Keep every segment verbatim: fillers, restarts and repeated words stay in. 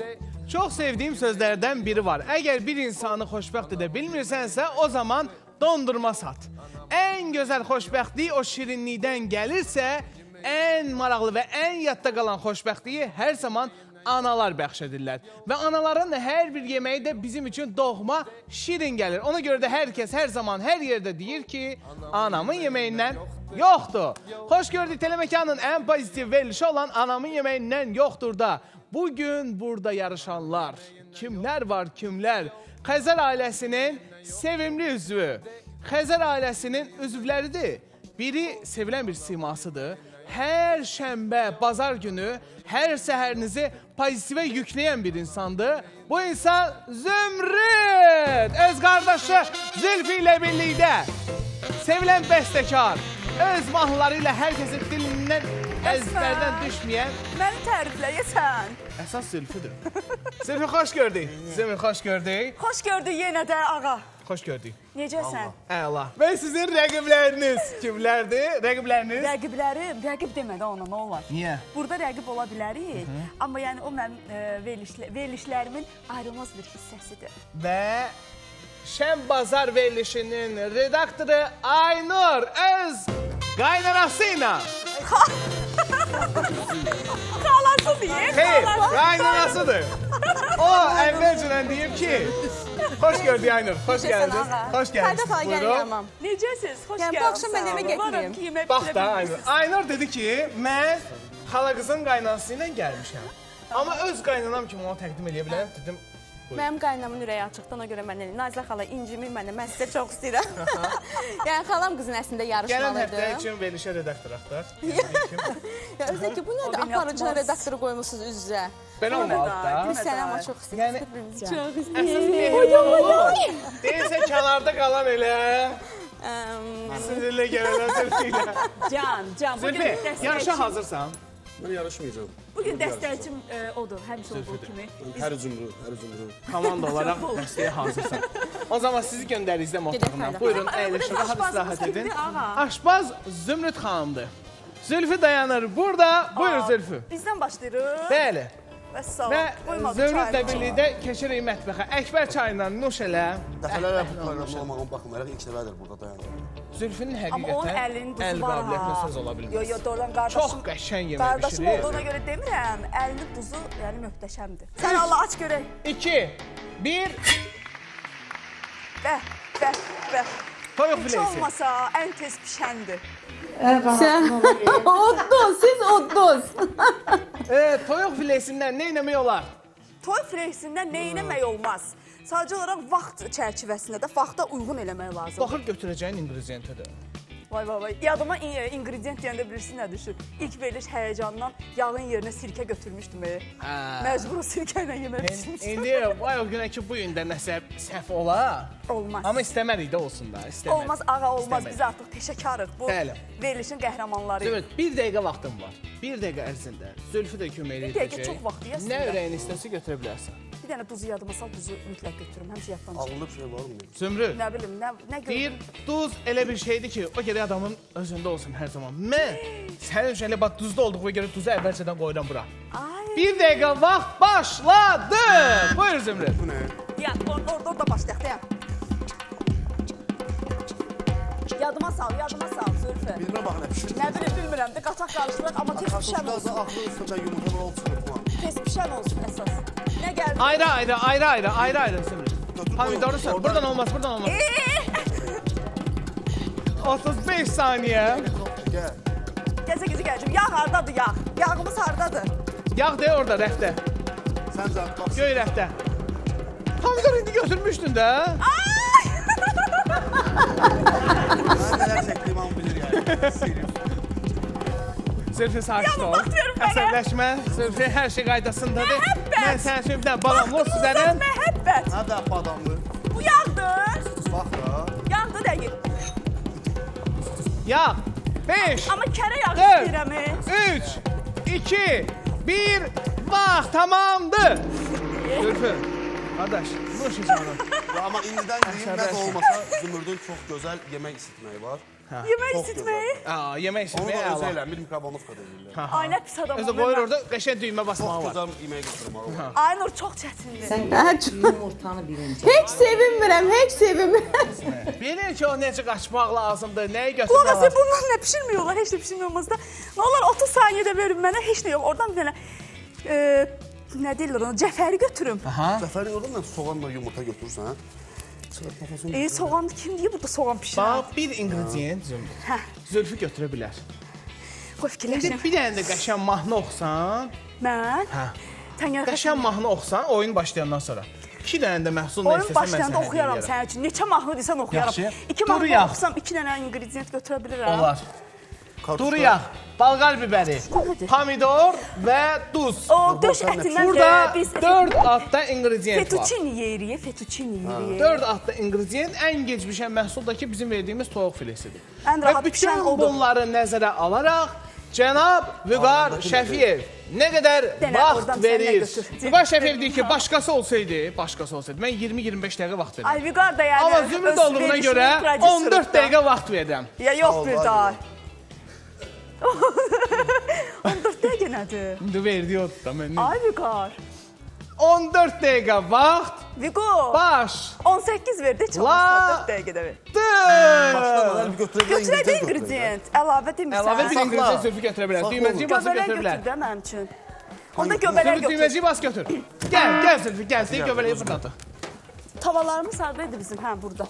Çox sevdiyim sözlərdən biri var. Əgər bir insanı xoşbəxt edə bilmirsənsə, o zaman dondurma sat. Ən gözəl xoşbəxtlik o şirinlikdən gəlirsə, ən maraqlı və ən yadda qalan xoşbəxtliyi hər zaman analar bəxş edirlər. Və anaların hər bir yeməyi də bizim üçün doğma, şirin gəlir. Ona görə də hər kəs hər zaman, hər yerdə deyir ki, anamın yeməyindən yoxdur. Xoş gördük, Telemekanın ən pozitiv verilişi olan anamın yeməyindən yoxdur da. Bugün burada yarışanlar, kimlər var, kimlər? Xəzər ailəsinin sevimli üzvü, Xəzər ailəsinin üzvləridir. Biri sevilən bir simasıdır. Hər şənbə, bazar günü, hər səhərinizi pozitivə yükləyən bir insandır. Bu insan Zümrüd, öz qardaşı Zülfü ilə birlikdə. Sevilən bəstəkar, öz mahnıları ilə hər kəsin dilindən, əzbərdən düşməyən. Məni tərifləyəsən. Əsas Zülfüdür. Zülfü, xoş gördük. Zümrüd, xoş gördük. Xoş gördük yenə də, ağa. Xoş gördük. Necəsən? Əla. Və sizin rəqibləriniz kimlərdir? Rəqibləriniz? Rəqiblərim, rəqib demədə ona, nə olar? Niyə? Burada rəqib ola bilərik, amma yəni o mənim verilişlərimin ayrılmaz bir hissəsidir. Və Şən Bazar verilişinin redaktoru Aynur öz qaynanası ilə. Xalası deyir. Xeyr, qaynanasıdır. O əvvəlcədən deyib ki, xoş gördük Aynur, xoş gəldiniz. Xoş gəldiniz. Buyurun. Necəsiz? Xoş Yəni, bu axşam mən demə getməyim. Bax da Aynur. Aynur dedi ki, mən xala qızın qaynanası ilə gəlmişəm. Amma öz qaynanam kimi onu təqdim edə bilərəm. Dedim, Mənim qaynamın ürəyi açıqdan, o görə mən deyim. Nazilə xala incimir mənə, mən sizə çox istəyirəm. Yəni, xalam qızın əslində yarışmalıdır. Gələn həftə üçün verilişə redaktor axtar. Özdə ki, bu nədir? Aparıcı redaktoru qoymuşsunuz üz-üzə. Belə olmalıdır da. Biz səni amma çox istəyirik. Çox istəyirik. Deyilsə, kənarda qalan elə. Sizinlə gələnlər Zülfü ilə. Can, Can. Zülfü, yarışa hazırsan? Mən yarışmayacağım. Bugün dəstəkçim odur, həmişə olduğu kimi. Hər cümrü, hər cümrü. Komanda olaraq dəstəyə hazırsan. O zaman sizi göndərik izləm otağından. Buyurun, əyləşin, rahat istirahət edin. Aşpaz Zümrüd xanımdır. Zülfü dayanır burada. Buyur Zülfü. Bizdən başlayırıq. Bəli. Və Zümrüdlə birlikdə keçirik mətbəxə. Əkbər çayla nuş elə. Dəfələrlə bu proqramda olmağına baxmayaraq ilk dəfədir burada dayanır. Zülfünün Amma onun həqiqətən əlinin əl duzu var qabiliyyətinə ha. söz ola bilməz. Yo, yo, doğrudan qardaşım. Çox qəşəng yemək Qardaşım bişirir. olduğuna görə demirəm, əlinin duzu yəni möhtəşəmdir. Sən Allah aç görək. İki, bir. Bəh, bəh, bəh. Toyuq Heç filesi. olmasa ən tez pişəndir. Sən odduz, siz odduz. Toyuq filesindən nə eləmək olar? Toy filesindən nə eləmək olmaz. Sadəcə olaraq vaxt çərçivəsində də vaxta uyğun eləmək lazım. Baxır götürəcəyin ingrediyentədir. Vay vay vay. Yadıma ingredient deyəndə bilirsin nə düşür? İlk veriliş həyəcandan yağın yerinə sirkə götürmüşdüm. Məcbur sirkə ilə yemək pişirmişdim. İndi vay o günə ki bu gün də nəsə səhv ola. Olmaz. Amma istəmərik də olsun da. Olmaz ağa olmaz. Biz artıq peşəkarıq. Bu Bəli. verilişin qəhrəmanları. Zümrüd, bir dəqiqə vaxtım var. Bir dəqiqə ərzində Zülfü də kömək edəcək. Bir dəqiqə çox vaxt deyəsən. Nə ürəyin istəsə götürə bilərsən. Bir dənə duzu yadıma sal, duzu mütləq götürürüm. Həmişə yaddan çıxır. Ağıllı bir şey var mı? Zümrüd. Nə bilim, nə, nə gördüm? Bir duz elə bir şeydir ki, o gərək adamın özündə olsun hər zaman. Mən sənin üçün elə bax duzda olduğuna görə duzu əvvəlcədən qoyuram bura. Ay. Bir dəqiqə vaxt başladı. Buyur Zümrüd. Bu nə? Ya, orada orada başlayaq, dayan. Yadıma sal, yadıma sal Zülfü. Bilmə bax nə pişir. Nə bilim, bilmirəm də qataq qarışdıraq, amma tez pişən olsun. Axlı üstündə yumurtalar olsun. Tez pişən olsun əsas. Nə gəldi? Ayrı ayrı, ayrı ayrı, ayrı ayrı Zümrüd. Pomidoru sat. Buradan olmaz, buradan olmaz. otuz beş saniyə. Gəl. Gəzə gəzə gələcəm. Yağ hardadır, yağ? Yağımız hardadır? Yağ de orada rəfdə. Sən cavab bax. Göy rəfdə. Pomidor indi götürmüşdün də. Ay! Mən nələr çəkdiyim hamı bilir yəni. Zülfü sakin Ya, ol. vaxt verin mənə. Əsəbləşmə. Zülfü hər şey qaydasındadır. Məhəbbət. Mən sənin üçün bir dənə balam olsun sənin. Məhəbbət. Nə də bu adamdır? Bu yağdır. Bax da. Yağdır deyil. Yağ. beş, Amma kərə yağı dörd, istəyirəm. üç, iki, bir, vaxt tamamdır. Zülfü, qardaş, bu işi sana. Ya, amma indidən deyim, nə də olmasa Zümrüdün çox gözəl yemək isitməyi var. Yemək isitməyi. Aa, yemək Onu isitməyi da özü əla. eləmir, mikrofonovka deyirlər. Ay, nə pis adamam. Özü qoyur orada qəşəng düymə basmağı Çox var. gözəl yemək götürmək. Ay, Nur, çox çətindir. Sən yumurtanı birinci. Heç sevinmirəm, heç sevinmirəm. Bilir ki, o necə qaçmaq lazımdır, nəyi Qulaq götürmək asın, lazımdır. bundan nə pişirmiyorlar, heç nə pişirmiyormazda. Nə olar otuz saniyədə verin mənə, heç nə yox. Oradan bir dənə, e, nə deyirlər onu, cəfəri götürüm. Zəfərin oradan soğanla yumurta götürürsən. E, soğan kim deyir burada soğan pişirər? Bax, bir ingredient Zümrüt. Hə, Zülfü götürə bilər. qoy fikirləşim. Bir dənə də qəşəng mahnı oxusan, Mən? hə. Sən Qəşəng mahnı oxusan, oyun başlayandan sonra. İki dənə də məhsul nə Oyun istəsən mən başlayanda sənə oxuyaram deyərəm. sənin üçün. Neçə mahnı desən oxuyaram. Yaxşı. İki Dur mahnı yağ. oxusam iki dənə ingredient götürə bilirəm. Olar. Duru yağ, balqar bibəri, Nədir? pomidor və duz. O döş ətindən Burada e, biz dörd adda ingredient var. fettuccine yeyirik, fettuccine yeyirik. Dörd adda ingredient ən gec bişən məhsul da ki, bizim verdiyimiz toyuq filesidir. Ən Və rahat pişən bütün odur. bunları nəzərə alaraq Cənab Vüqar Şəfiyev nə qədər Dənə, vaxt oradan sən də verir. götür. Vüqar Şəfiyev deyir ki, başqası olsaydı, başqası olsaydı, mən iyirmi iyirmi beş dəqiqə vaxt verirəm. Ay, Vüqar da yəni... Amma Zümrüt öz olduğuna verilişinin görə on prodüseridir dörd da. dəqiqə vaxt verirəm. Ya yox Al, bir var, daha. var. on dörd dəqiqə nədir? İndi verdiyi odur da mən. Ay, Vüqar. on dörd dəqiqə vaxt Vüqo, baş. on səkkiz verdi, heç La- olmazsa dörd dəqiqədə ver. Başlamadan bir götürə bilər, Götürək ingredient götürək. ingredient, əlavə demirsən. Əlavə bir Saxla. ingredient zülfü götürə bilər. Saxla Düyməciyi basıb Göbələk götürə bilər. götür də mənim üçün. Onda göbələk Zülfü götür. düyməciyi bas götür. Gəl, gəl Zülfü, gəl. Sən göbələyi buradadır. Tavalarımız hardaydı bizim? Hə, burada.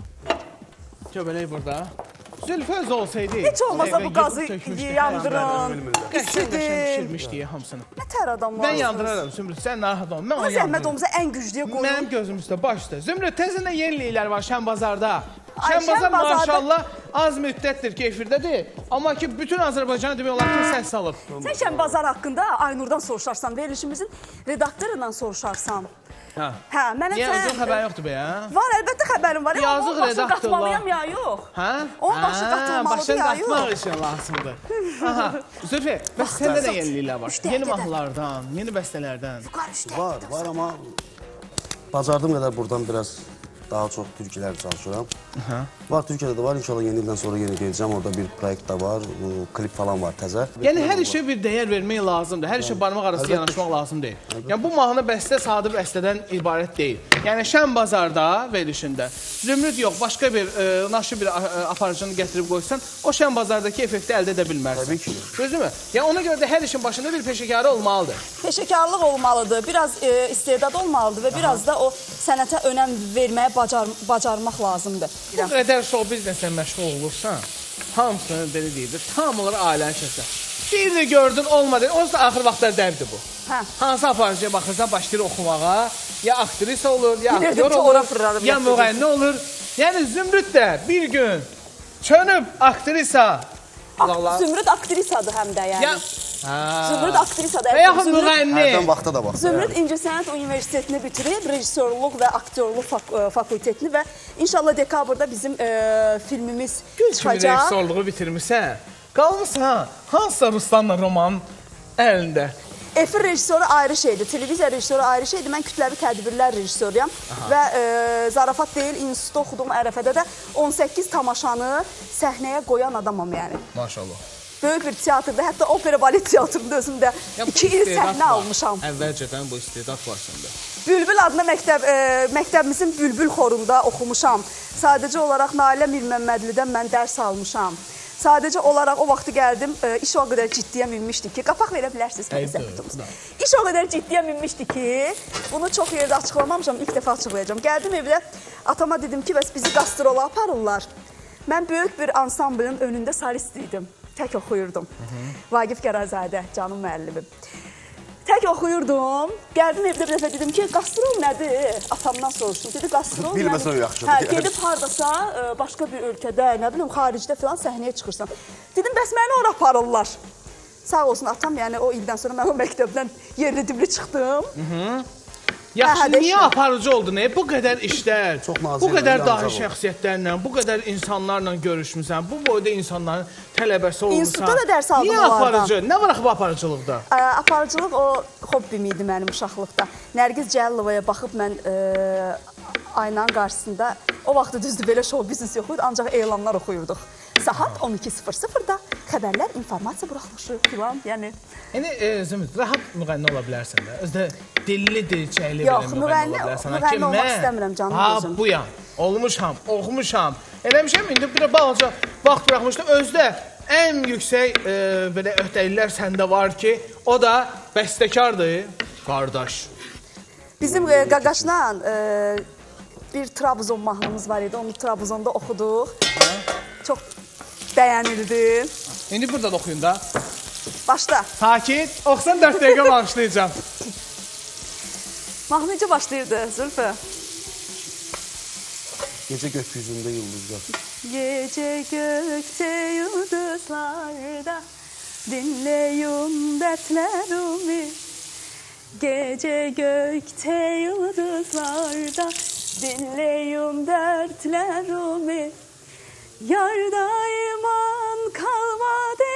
Göbələk burada. Zülfü öz olsaydı. Heç olmasa bu yığıb qazı tökmüşdü. yandırın. Qəşəng qəşəng İstidir. pişirmişdi hamısını. Nə tər adamlar. Mən yandıraram Zümrüt, sən narahat olma. Mən Bu onu zəhmət yandıraram. olmasa ən güclüyə qoyun. Mənim gözüm üstə, baş üstə. Zümrüt, tezində yeniliklər var Şənbazarda. Ay, Şənbazar Şənbazarda- maşallah az müddətdir ki, efirdədir. Amma ki, bütün Azərbaycana demək olar ki, səs salıb. Sən şən bazar haqqında Aynurdan soruşarsan, verilişimizin redaktorundan soruşarsan. Hə. Hə, mənə Niyə sən... özün xəbərin yoxdur be, hə? Var, əlbəttə xəbərim var. Ya, Yazıq onun başını redaktorlar. qatmalıyam ya, yox. Hə? Onun başı Hə, qatılmalıdır başını ya, qatmaq yox. üçün lazımdır. Aha. Zülfü, bəs səndə də yeniliklər var. Üç Yeni dəqiqədə. mahnılardan, yeni bəstələrdən. Vüqar üstə. Var, var amma bacardığım qədər buradan biraz daha çox türkülər çalışıram. Var, Türkiyədə də var. İnşallah yeni ildən sonra yeni geləcəm. Orada bir proyekt da var. bu, Klip falan var təzə. Yəni hər işə bir dəyər vermək lazımdır. Hər işə barmaq arası yanaşmaq lazım deyil. Yəni bu mahnı bəstə sadə bəstədən ibarət deyil. Yəni Şən bazarda verilişində Zümrüt yox, başqa bir e, naşı bir e, aparıcını gətirib qoysan, o Şən bazardakı effekti əldə edə bilmərsən. Təbii ki. Düzdürmü? Yəni ona görə də hər işin başında bir peşəkarı olmalıdır. Peşəkarlıq olmalıdır, biraz e, istedad olmalıdır və biraz da o sənətə önəm verməyə bacar bacarmaq lazımdır. Bu qədər show bizneslə məşğul olursan, hamısını belə deyirdir, tam olaraq ailəni kəsən. Bir də gördün, olmadı. Onsuz da axır vaxtlar dərdir bu. Hə. Hansı aparıcıya baxırsan, başlayır oxumağa, ya aktrisa olur, ya Bilirdim aktyor ki, olur, ora fırladım, ya yapacaq. müğənni olur. Yəni Zümrüt də bir gün çönüb aktrisa, Allah Zümrüd aktrisadır həm də yəni. ya Ha. Zümrüd aktrisadır. və yaxud Zümrüd- müğənni. Hərdən vaxta da bax. Zümrüd İncəsənət Universitetini bitirib, rejissorluq və aktyorluq fak ə, fakültetini və inşallah dekabrda bizim ə, filmimiz Kimi çıxacaq. rejissorluğu bitirmisən, qalmısan hansısa Ruslanla romanın əlində. Efir rejissoru ayrı şeydir, televiziya rejissoru ayrı şeydir. Mən kütləvi tədbirlər rejissoruyam və ə, zarafat deyil, institutda oxuduğum ərəfədə də on səkkiz tamaşanı səhnəyə qoyan adamam yəni. Maşallah. Böyük bir teatrda, hətta opera balet teatrında özümdə Ya bu iki il istedad səhnə var. almışam. Əvvəlcədən bu istedad var səndə. Bülbül adına məktəb, e, məktəbimizin Bülbül xorunda oxumuşam. Sadəcə olaraq Nailə Mirməmmədlidən mən dərs almışam. Sadəcə olaraq o vaxtı gəldim, e, iş o qədər ciddiyə minmişdi ki, qapaq verə bilərsiniz ki, zəhmətumuz. İş o qədər ciddiyə minmişdi ki, bunu çox yerdə açıqlamamışam, ilk dəfə açıqlayacağam. Gəldim evdə, atama dedim ki, bəs bizi gastrola aparırlar. Mən böyük bir ansamblın önündə solist idim. Tək oxuyurdum. Vaqif Qərazadə, canım müəllimim. Tək oxuyurdum. Gəldim evdə bir dəfə dedim ki, qastrol nədir? Atamdan soruşdum. Dedi, qastrol nədir? Bilməsən o yaxşıdır. Hə, gedib hardasa, ə, başqa bir ölkədə, nə bilim, xaricdə filan səhnəyə çıxırsan. Dedim, bəs məni ora aparırlar. Sağ olsun atam, yəni o ildən sonra mən o məktəbdən yerli dibli çıxdım. Yaxşı, Hə, hə, niyə beş- aparıcı oldu? Ne? Bu qədər işlər, Çox nazik, bu qədər yalnız dahi oldu. şəxsiyyətlərlə, bu qədər insanlarla görüşmüsən, bu boyda insanların tələbəsi olmuşsan. İnstitutda da dərs aldım Niyə onlardan. aparıcı? Nə var axı bu aparıcılıqda? Ə, aparıcılıq o hobbim idi mənim uşaqlıqda. Nərgiz Cəlilovaya baxıb mən ə, aynanın qarşısında, o vaxtı düzdür belə show biznes yox idi, ancaq elanlar oxuyurduq. saat on iki sıfır sıfırda xəbərlər, informasiya buraxmışıq filan, yəni. Yəni, e, Zümrüd, rahat müğənni ola bilərsən də. Özdə dilli, dilçəkli Yox, belə müğənni müğənni- ola bilərsən. müğənni Ki, olmaq mən, istəmirəm, canım ha, gözüm. buyam, olmuşam, oxumuşam. Eləmişəm, indi bir balaca vaxt buraxmışdım. Özdə ən yüksək e, belə öhdəliklər səndə var ki, o da bəstəkardır, qardaş. Bizim e, Qaqaşla e, bir Trabzon mahnımız var idi, onu Trabzonda oxuduq. Çox bəyənildi. İndi burada da oxuyun da. Başla. Sakit, oxusan dörd dəqiqə başlayacağım. Mahnı necə başlayırdı Zülfü? Gecə gökyüzündə yıldızlar. Gece gökte yıldızlarda dinleyin dertlerimi. Gece gökte yıldızlarda dinleyin dertlerimi. Yarda iman kalmadı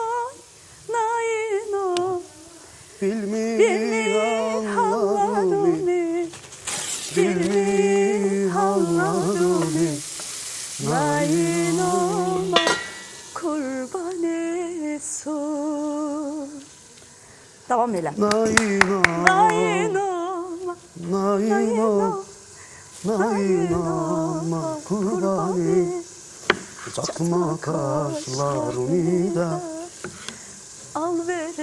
nain o. Bilmi Bilmi hallarımı, bilmi hallarımı. Nain olma kurban etsin. Devam eyle. Naina, Nain olma, naina, naina, kurbani. Çatma kaşlarını da. al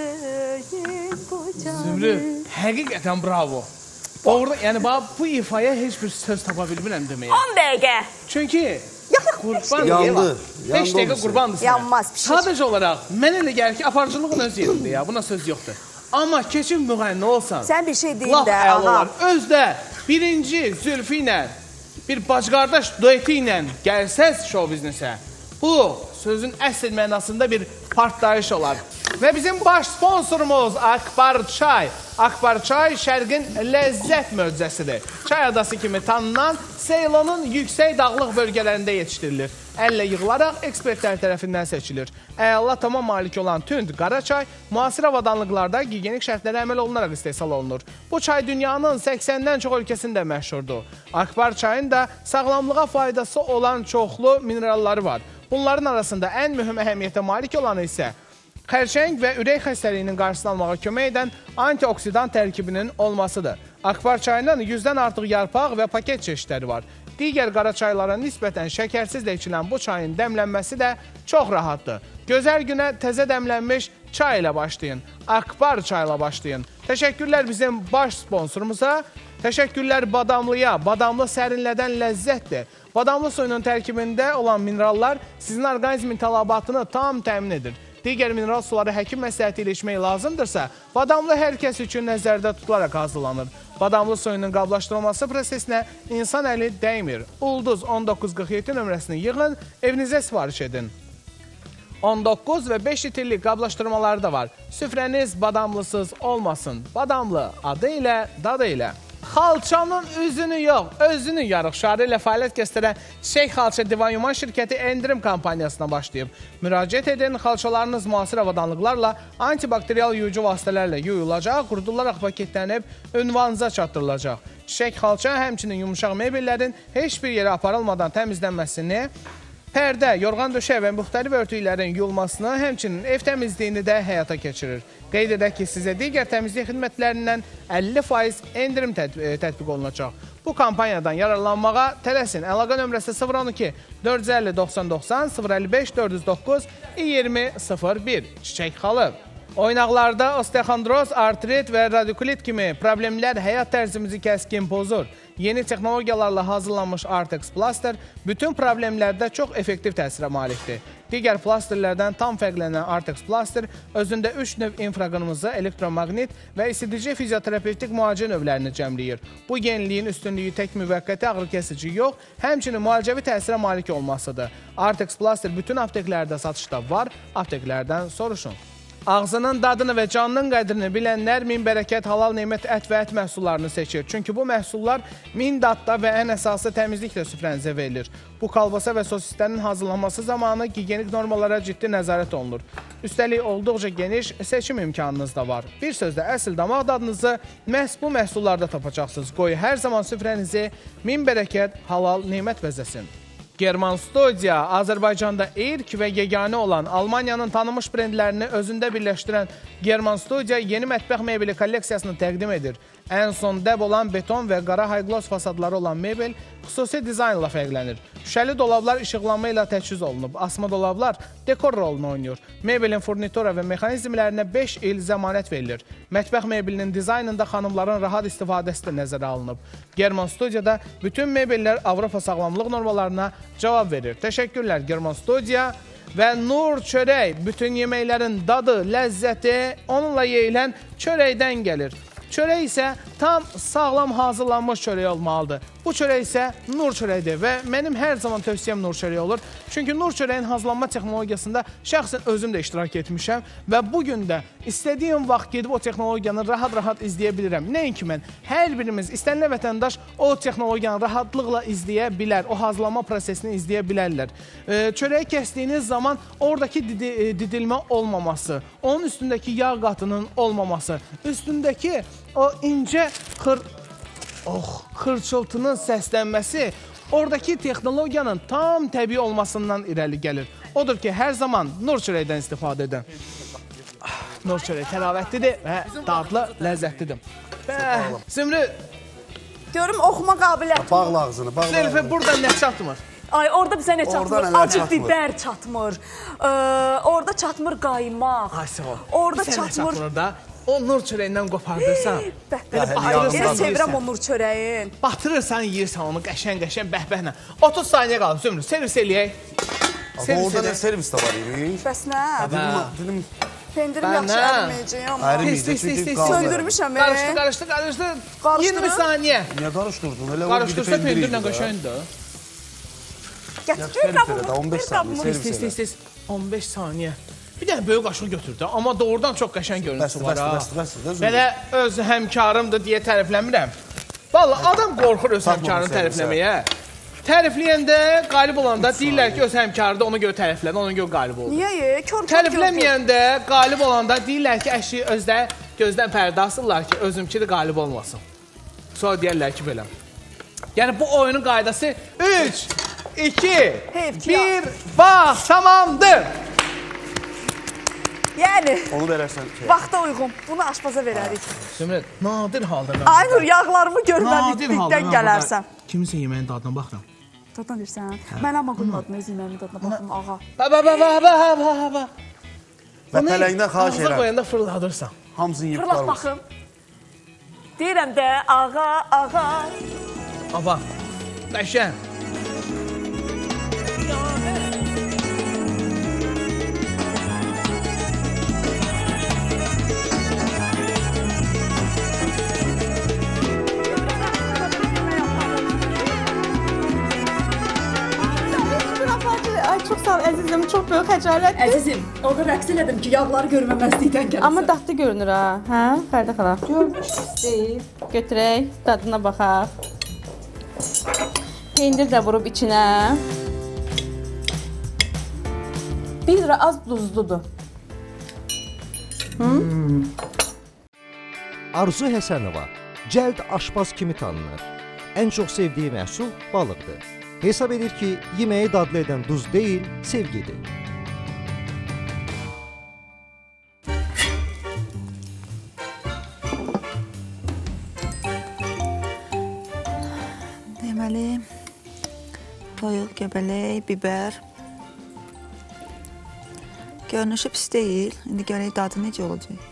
vereyim bu canı. Zümrüd, həqiqətən bravo. Doğru, yəni bax, bu ifaya heç bir söz tapa bilmirəm deməyə. on dəqiqə. Çünki Yox, yox, qurban Yandı, Eva, yandı beş dəqiqə olmasa. qurbandır sənə. Yanmaz, pişir. Sadəcə olaraq, mən elə gəlir ki, aparıcılığın öz yerində ya, buna söz yoxdur. Amma keçin müğənni olsan, Sən bir şey deyin lap də, əla ağa. olar. Özdə birinci Zülfü ilə, bir bacı-qardaş dueti ilə gəlsəz şou biznesə, bu sözün əsl mənasında bir partlayış olar. Və bizim baş sponsorumuz Akbar Çay. Akbar Çay şərqin ləzzət möcüzəsidir. Çay adası kimi tanınan Seylonun yüksək dağlıq bölgələrində yetişdirilir. Əllə yığılaraq ekspertlər tərəfindən seçilir. Əla tamam malik olan tünd qara çay müasir avadanlıqlarda gigiyenik şərtlərə əməl olunaraq istehsal olunur. Bu çay dünyanın səksəndən çox ölkəsində məşhurdur. Akbar çayın da sağlamlığa faydası olan çoxlu mineralları var. Bunların arasında ən mühüm əhəmiyyətə malik olanı isə xərçəng və ürək xəstəliyinin qarşısını almağa kömək edən antioksidan tərkibinin olmasıdır. Akbar çayının yüzdən artıq yarpaq və paket çeşidləri var. Digər qara çaylara nisbətən şəkərsiz də içilən bu çayın dəmlənməsi də çox rahatdır. Gözəl günə təzə dəmlənmiş çay ilə başlayın. Akbar çayla başlayın. Təşəkkürlər bizim baş sponsorumuza. Təşəkkürlər Badamlıya. Badamlı sərinlədən ləzzətdir. Badamlı suyunun tərkibində olan minerallar sizin orqanizmin tələbatını tam təmin edir. Digər mineral suları həkim məsləhəti ilə içmək lazımdırsa, badamlı hər kəs üçün nəzərdə tutularaq hazırlanır. Badamlı suyunun qablaşdırılması prosesinə insan əli dəymir. Ulduz on doqquz qırx yeddi nömrəsini yığın, evinizə sifariş edin. on doqquz və beş litrlik qablaşdırmaları da var. Süfrəniz badamlısız olmasın. Badamlı adı ilə, dadı ilə. Xalçanın üzünü yox, özünü yarıqşarı ilə fəaliyyət göstərən Çiçək Xalça Divan Yuman şirkəti endirim kampaniyasına başlayıb. Müraciət edin, xalçalarınız müasir avadanlıqlarla, antibakteriyal yuyucu vasitələrlə yuyulacaq, qurudularaq paketlənib, ünvanınıza çatdırılacaq. Çiçək Xalça həmçinin yumuşaq mebellərin heç bir yerə aparılmadan təmizlənməsini, pərdə, yorğan döşək və müxtəlif örtüklərin yuyulmasını, həmçinin ev təmizliyini də həyata keçirir. Qeyd edək ki, sizə digər təmizlik xidmətlərindən əlli faiz endirim tətbiq olunacaq. Bu kampaniyadan yararlanmağa tələsin. Əlaqə nömrəsi sıfır on iki dörd yüz əlli doxsan doxsan, sıfır əlli beş dörd yüz doqquz iyirmi sıfır bir. Çiçək xalı. Oynaqlarda osteoxondroz, artrit və radikulit kimi problemlər həyat tərzimizi kəskin pozur. Yeni texnologiyalarla hazırlanmış Artex Plaster bütün problemlərdə çox effektiv təsirə malikdir. Digər plasterlərdən tam fərqlənən Artex Plaster özündə üç növ infraqırmızı, elektromaqnit və isidici fizioterapevtik müalicə növlərini cəmləyir. Bu yeniliyin üstünlüyü tək müvəqqəti ağrı kəsici yox, həmçinin müalicəvi təsirə malik olmasıdır. Artex Plaster bütün apteklərdə satışda var, apteklərdən soruşun. Ağzının dadını və canının qədrini bilənlər min bərəkət halal nemət ət və ət məhsullarını seçir. Çünki bu məhsullar min dadda və ən əsası təmizliklə süfrənizə verilir. Bu kalbasa və sosislərin hazırlanması zamanı gigiyenik normalara ciddi nəzarət olunur. Üstəlik olduqca geniş seçim imkanınız da var. Bir sözlə əsl damaq dadınızı məhz bu məhsullarda tapacaqsınız. Qoy hər zaman süfrənizi min bərəkət halal nemət bəzəsin. German Studia, Azərbaycanda ilk və yeganə olan Almaniyanın tanınmış brendlərini özündə birləşdirən German Studia yeni mətbəx mebeli kolleksiyasını təqdim edir. Ən son dəb olan beton və qara high-gloss fasadları olan mebel xüsusi dizaynla fərqlənir. Şüşəli dolablar işıqlanma ilə təchiz olunub. Asma dolablar dekor rolunu oynayır. Mebelin furnitura və mexanizmlərinə beş il zəmanət verilir. Mətbəx mebelinin dizaynında xanımların rahat istifadəsi də nəzərə alınıb. German Studiada bütün mebellər Avropa sağlamlıq normalarına cavab verir. Təşəkkürlər German Studia və Nur çörək. Bütün yeməklərin dadı, ləzzəti onunla yeyilən çörəkdən gəlir. Çörək isə tam sağlam hazırlanmış çörək olmalıdır. Bu çörək isə Nur çörəkdir və mənim hər zaman tövsiyəm Nur çörək olur. Çünki Nur çörəyin hazırlanma texnologiyasında şəxsən özüm də iştirak etmişəm və bugün də istədiyim vaxt gedib o texnologiyanı rahat-rahat izləyə bilirəm. Nəinki mən, hər birimiz, istənilən vətəndaş o texnologiyanı rahatlıqla izləyə bilər, o hazırlanma prosesini izləyə bilərlər. Çörəyi kəsdiyiniz zaman oradakı didi, didilmə olmaması, onun üstündəki yağ qatının olmaması, üstündəki o incə xır... Oh, xırçıltının səslənməsi oradakı texnologiyanın tam təbii olmasından irəli gəlir. Odur ki, hər zaman Nur çörəkdən istifadə edən. Nur çörək təravətlidir və dadlı, ləzzətlidir. Zümrü, Görüm oxuma qabiliyyətim. Bağla ağzını, bağla ağzını. Zərifə buradan nə çatmır? Ay, orada bizə nə çatmır? nələr Acı çatmır? biber çatmır. Ee, orada çatmır qaymaq. Ay, sağ ol. Orada Sən nə çatmır. çatmır da? O Nur çörəyindən qopardırsan. Bəh-bəh. yağını Elə batırırsan. sevirəm o nur çörəyin. Batırırsan, yiyirsən onu qəşən-qəşən bəhbəhlə. otuz saniyə qalıb Zümrü, servis eləyək. Orada nə servis də var idi? Bəs nə? Dilim, dilim Pendirim Ben yaxşı nə? əriməyəcək amma. ərimiydi, Tez, tez, tez, çünki tez. qaldı. Söndürmüşəm, e. Qarışdı, qarışdı, qarışdı. Qarışdırın. iyirmi saniyə. Niyə qarışdırdın? Elə o bir Qarışdırsa pendir idi pendirlə də. qəşəndir. Gətir, Yaxşı, bir servis elə də, qabımı, on beş bir saniyə, qabımı. servis Tez, elə. tez, tez. on beş saniyə. Bir dənə böyük qaşıq götürdü, amma doğrudan çox qəşəng görüntüsü Bəsdir, var bəsdir, ha. bəsdir, bəsdir, bəsdir. Belə öz həmkarımdır deyə tərifləmirəm. Vallahi adam qorxur öz Tapmamış həmkarını servisə. tərifləməyə. Tərifləyəndə, qalib olanda deyirlər ki, öz həmkarıdır, ona görə təriflədi, ona görə qalib oldu. Niyə ye? Kör kör kör. Tərifləməyəndə, qalib olanda deyirlər ki, əşi özdə gözdən pərdə asırlar ki, özümki də qalib olmasın. Sonra deyərlər ki, belə. Yəni bu oyunun qaydası üç, iki, Heyf ki ya. bir, bax, tamamdır. Yəni, Onu verərsən şey. vaxta uyğun. Bunu aşpaza verərik. Zümrət, nadir halda mən. Ay Nur, yağlarımı Nadir halda görmədikdən mən gələrsən. burada Kimisə yeməyin dadına baxıram. Dadına deyirsən? Mən amma qoymadım öz yeməyimin dadına baxım, ağa. Ba ba ba ba ba ba ba. Və pələngdən xahiş Ağza edirəm. qoyanda fırladırsan. Hamısını yiyib Fırlat qalmış. baxım. Deyirəm də, ağa, ağa. Aba, qəşən. Ay çox sağ ol əzizim, çox böyük xəcalətdir. Əzizim, orada rəqs elədim ki, yağları görməməzlikdən gəlsin. Amma dadlı görünür ha. Hə? Fərdə xala. Görmüş deyil. Götürək, dadına baxaq. Pendir də vurub içinə. Bir lira az duzludur. Arzu Həsənova cəld aşpaz kimi tanınır. Ən çox sevdiyi məhsul balıqdır. Hesab edir ki, yeməyi dadlı edən duz deyil, sevgidir. Deməli, toyuq, göbələk, biber. Görünüşü pis deyil. İndi görək dadı necə olacaq.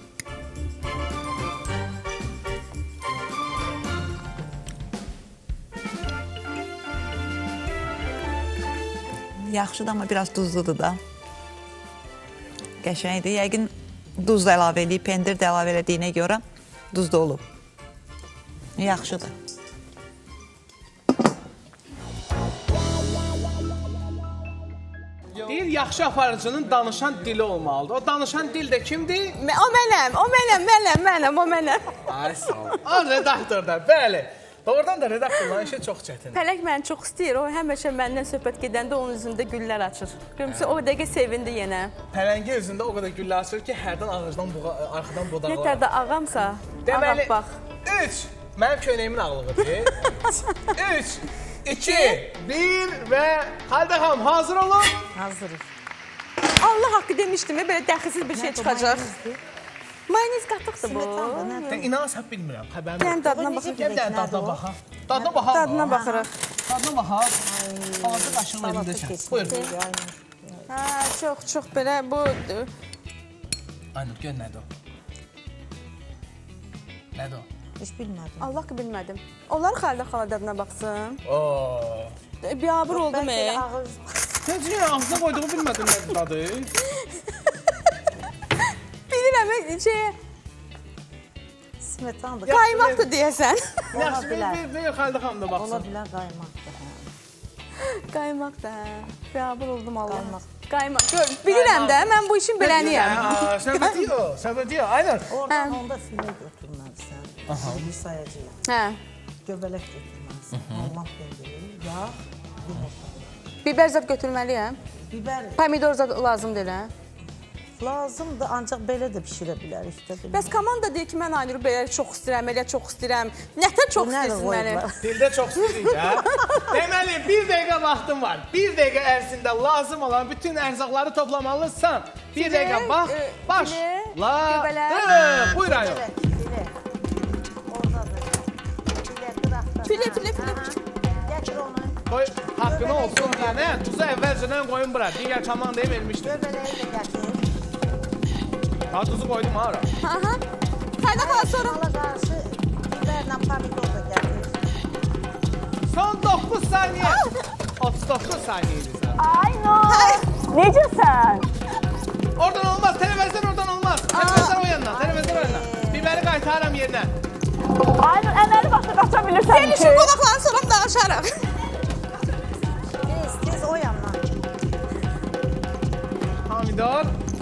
Yaxşıdır, amma biraz duzludur da. Qəşəngdir. Yəqin duz da əlavə edib, pendir də əlavə elədiyinə görə duz da olub. Yaxşıdır. Deyir, yaxşı aparıcının danışan dili olmalıdır. O danışan dil də kimdir? O mənəm, o mənəm, mənəm, mənəm, o mənəm. Ay, sağ ol. O redaktorda, bəli. Doğrudan da redaktorların işi çox çətindir. Pələk məni çox istəyir. O həmişə məndən söhbət gedəndə onun üzündə güllər açır. Görmüsün, o dəqiqə sevindi yenə. Pələngi özündə o qədər güllə açır ki, hərdən ağacdan, buğa, arxadan budaqlar. Nətər də ağamsa, Deməli, ağap bax. üç, mənim köynəyimin ağlığıdır. üç, iki, bir və Xalidə xanım hazır olun. Hazırıq. Allah haqqı demişdim, belə dəxilsiz bir şey çıxacaq. Mayonez qatıqdır bu. Sən inanırsan bilmirəm, xəbərim Gəlin yox. dadına baxaq. Gəl də dadına baxaq. Dadına baxaq. Dadına baxırıq. Dadına baxaq. Balaca qaşıqla elindəsən. Buyur. Hə, çox, çox belə bu... Aynur, gör nədir o? Nədir o? Heç bilmədim. Allah haqqı bilmədim. Onlar Xalidə xala dadına baxsın. Ooo. Biabır oldu mu? Necə ağzına qoyduğu bilmədim nədir dadı? Bilirəm, şey... Smetandır. Qaymaqdır deyəsən. Yaxşı, ver Xalidə xanım da Ola baxsın. bilər qaymaqdır. Qaymaq da, biabır oldum Allah. Qaymaq. Gör, bilirəm də, mən bu işin beləniyəm. Sən də deyir, sən də deyir, aynen. Oradan onda filə götürməlisən. Bir sayacaq. Hə. Göbələk götürməlisən. Almaq pendiri, yağ, yumurta. Biber zad götürməliyəm. Biber Pomidor zad lazım deyil, hə? lazımdır, ancaq belə də bişirə bilərik. Bəs komanda deyir ki, mən Aynuru belə çox istəyirəm, elə çox istəyirəm. Nətə çox istəyirsin məni? Dildə çox istəyirik, hə? Deməli, bir dəqiqə vaxtın var. Bir dəqiqə ərzində lazım olan bütün ərzaqları toplamalısan. Bir dəqiqə bax, başladı. Buyur ayol. Filə, filə, filə. Gətir onu. Qoy, haqqını olsun deyənə, tuzu əvvəlcədən qoyun bura. Digər komandaya vermişdim. Göbələyi də gətir. Ha, tuzu qoydum, ha, ora. Aha. Xalidə xala sonra. Ala qarşı biberlə pomidor da gətir. Son doqquz saniyə. otuz doqquz saniyə idi sən. Aynur, necəsən? Oradan olmaz, televizyon oradan olmaz. Televizyon o yandan, televizyon o yandan. Biberi qaytarıram yerinə. Aynur, əməli vaxtı qaça bilirsən Seni şu qonaqlarını sonra danışarıq. Tez, tez o yandan. Pomidor.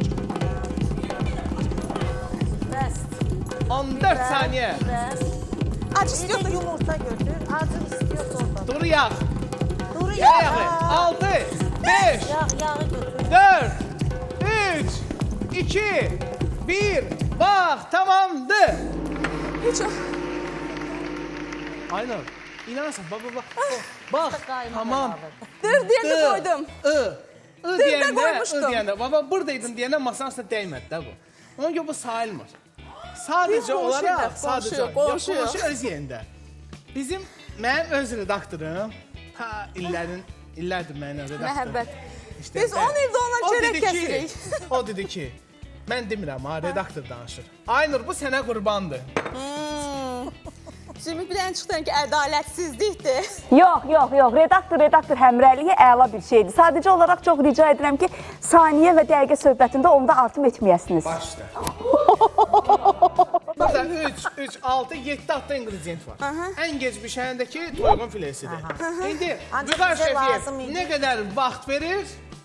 Bəs. on dörd saniyə. Bəs. Acı Bir də istiyorsan. yumurta götür. Acı istiyorsa orada. Duru yağ. Duru Yağ yağ. yağı. altı, beş, Yağ, yağı götür. dörd, üç, iki, bir. Bax, tamamdır. Heç o. Aynen. İnanırsan, bak, bak, bak. Bak, tamam. Dır deyəndə qoydum. I. I deyəndə, qoymuşdum. I deyəndə. Baba, buradaydın deyəndə masanın üstə dəymedi də bu. Ona görə bu sayılmır. Sadəcə Yox, qonşu olaraq, yox, qonşu sadəcə. yox, qonşu yox. Qonşu öz yerində. Bizim, mənim öz redaktorum, ha, illərin, illərdir mənim redaktorum. Məhəbbət. İşte, Biz on ildə ona o çörək dedi ki- kəsirik. O dedi ki, mən demirəm ha, redaktor danışır. Aynur, bu sənə qurbandır. Şimdi bir dənə çıxdı ki, ədalətsizlikdir. Yox, yox, yox. Redaktor, redaktor həmrəyliyi əla bir şeydir. Sadəcə olaraq çox rica edirəm ki, saniyə və dəqiqə söhbətində onda artım etməyəsiniz. Başla. Burada üç, üç, altı, yeddi adda ingredient var. Ən gec bişənəndəki toyğun filesidir. İndi Ancaq Vüqar bizə Şəfiyev lazım idi. nə qədər vaxt verir?